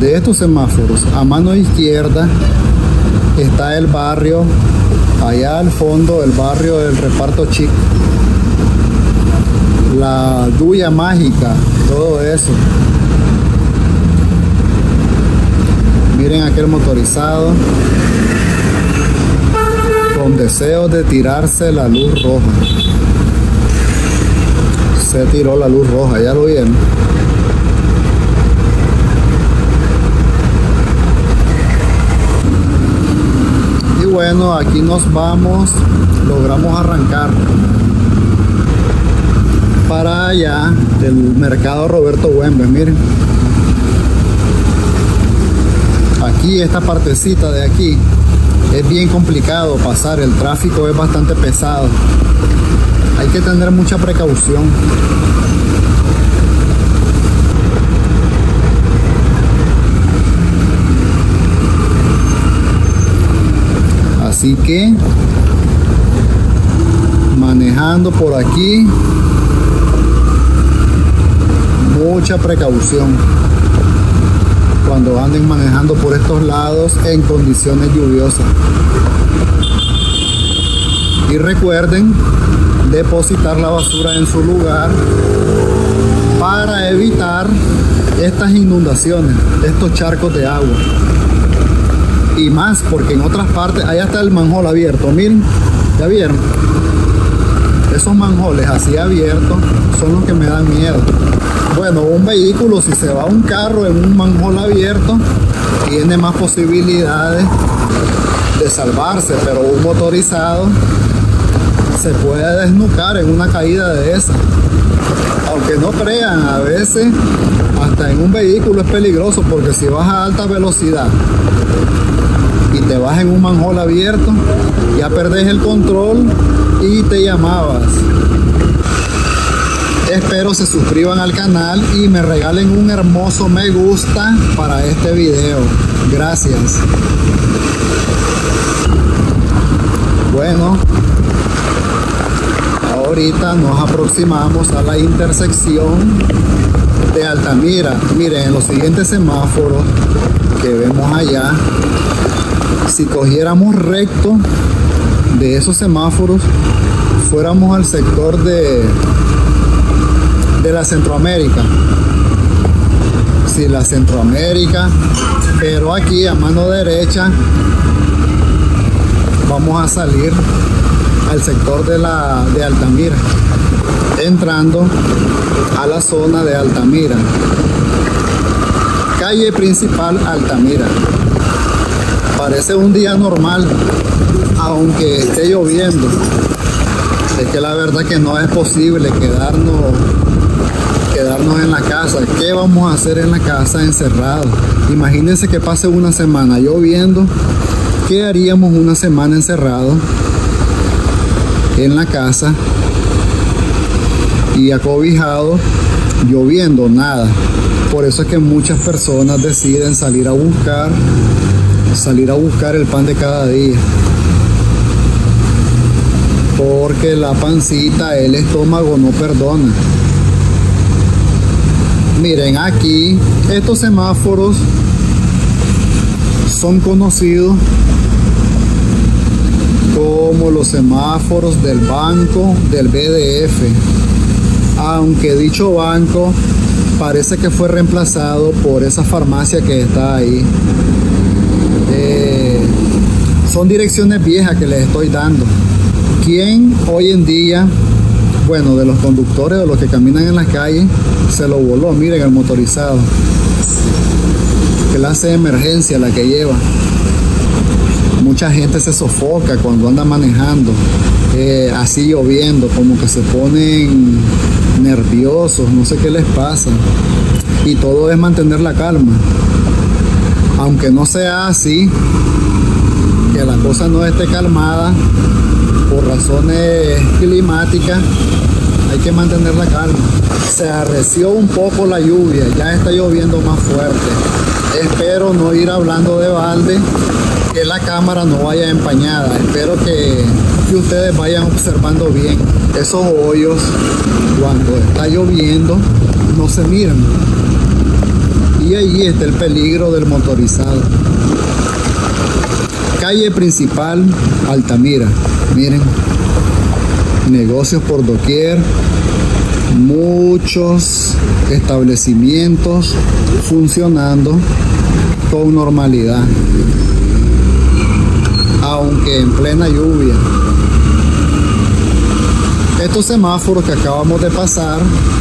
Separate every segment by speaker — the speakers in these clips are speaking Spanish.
Speaker 1: de estos semáforos, a mano izquierda está el barrio, allá al fondo, el barrio del Reparto Chic, la Duya Mágica, todo eso. Miren aquel motorizado con deseos de tirarse la luz roja. Se tiró la luz roja, ya lo vieron. Y bueno, aquí nos vamos, logramos arrancar para allá del mercado Roberto Güemes. Miren, aquí esta partecita de aquí es bien complicado pasar, el tráfico es bastante pesado, hay que tener mucha precaución. Así que manejando por aquí, mucha precaución cuando anden manejando por estos lados en condiciones lluviosas. Y recuerden depositar la basura en su lugar para evitar estas inundaciones, estos charcos de agua. Y más porque en otras partes, allá está el manhole abierto, miren, ¿ya vieron? Esos manholes así abiertos son los que me dan miedo. Bueno, un vehículo, si se va un carro en un manhole abierto, tiene más posibilidades de salvarse, pero un motorizado se puede desnucar en una caída de esa. Aunque no crean, a veces hasta en un vehículo es peligroso, porque si vas a alta velocidad y te vas en un manhole abierto, ya perdés el control y te llamabas. Espero se suscriban al canal y me regalen un hermoso me gusta para este video. Gracias. Bueno, ahorita nos aproximamos a la intersección de Altamira. Miren, en los siguientes semáforos que vemos allá, si cogiéramos recto de esos semáforos, fuéramos al sector de la Centroamérica. Sí, la Centroamérica, pero aquí a mano derecha vamos a salir al sector de Altamira, entrando a la zona de Altamira, calle principal Altamira. Parece un día normal, aunque esté lloviendo. Es que la verdad que no es posible quedarnos en la casa. ¿Qué vamos a hacer en la casa encerrados? Imagínense que pase una semana lloviendo. ¿Qué haríamos una semana encerrados en la casa y acobijados, lloviendo? Nada. Por eso es que muchas personas deciden salir a buscar el pan de cada día, porque la pancita, el estómago no perdona. Miren, aquí estos semáforos son conocidos como los semáforos del banco del BDF, aunque dicho banco parece que fue reemplazado por esa farmacia que está ahí. Son direcciones viejas que les estoy dando. ¿Quién hoy en día, bueno, de los conductores, de los que caminan en las calles, se lo voló? Miren el motorizado, clase de emergencia la que lleva. Mucha gente se sofoca cuando anda manejando, así lloviendo, como que se ponen nerviosos, no sé qué les pasa. Y todo es mantener la calma. Aunque no sea así, que la cosa no esté calmada por razones climáticas, hay que mantener la calma. Se arreció un poco la lluvia, ya está lloviendo más fuerte. Espero no ir hablando de balde, que la cámara no vaya empañada. Espero que ustedes vayan observando bien esos hoyos cuando está lloviendo, no se miran. y allí está el peligro del motorizado. Calle principal, Altamira. Miren, negocios por doquier, muchos establecimientos funcionando con normalidad, aunque en plena lluvia. Estos semáforos que acabamos de pasar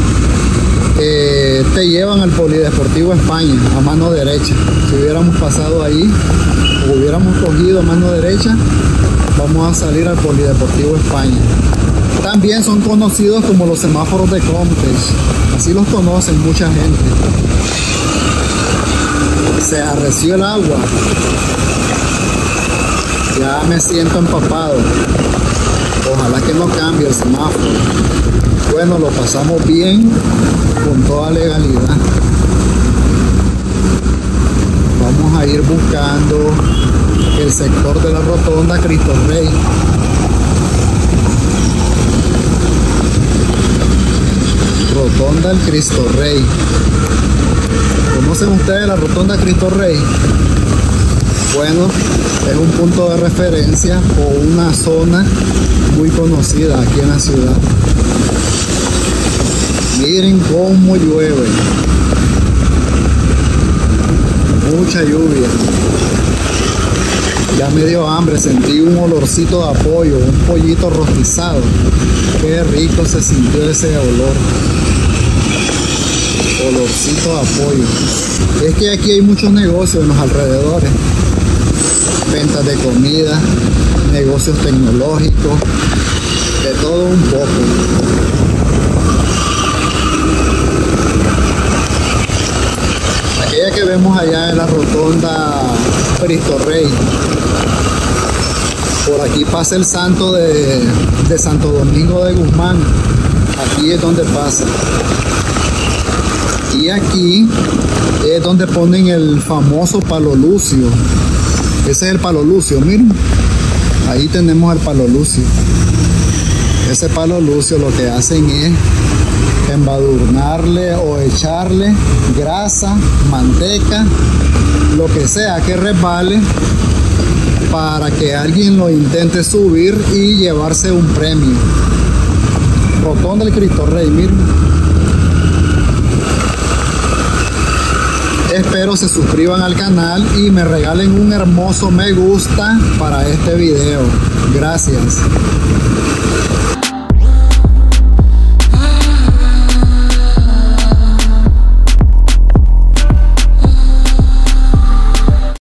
Speaker 1: te llevan al Polideportivo España a mano derecha. Si hubiéramos pasado ahí o hubiéramos cogido a mano derecha, vamos a salir al Polideportivo España. También son conocidos como los semáforos de Comtes, así los conocen mucha gente. Se arreció el agua, ya me siento empapado. Ojalá que no cambie el semáforo. Bueno, lo pasamos bien, con toda legalidad. Vamos a ir buscando el sector de la rotonda Cristo Rey. Rotonda del Cristo Rey. ¿Conocen ustedes la rotonda Cristo Rey? Bueno, es un punto de referencia o una zona muy conocida aquí en la ciudad. Miren cómo llueve. Mucha lluvia. Ya me dio hambre, sentí un olorcito de pollo, un pollito rostizado. Qué rico se sintió ese olor. Olorcito de pollo. Es que aquí hay muchos negocios en los alrededores. Ventas de comida, negocios tecnológicos, de todo un poco. Aquella que vemos allá en la rotonda Cristo Rey. Por aquí pasa el santo de Santo Domingo de Guzmán. Aquí es donde pasa. Y aquí es donde ponen el famoso palo lucio. Ese es el palo lucio, miren. Ahí tenemos el palo lucio. Ese palo lucio lo que hacen es embadurnarle o echarle grasa, manteca, lo que sea que resbale, para que alguien lo intente subir y llevarse un premio. Rotonda del Cristo Rey, miren. Espero se suscriban al canal y me regalen un hermoso me gusta para este video. Gracias.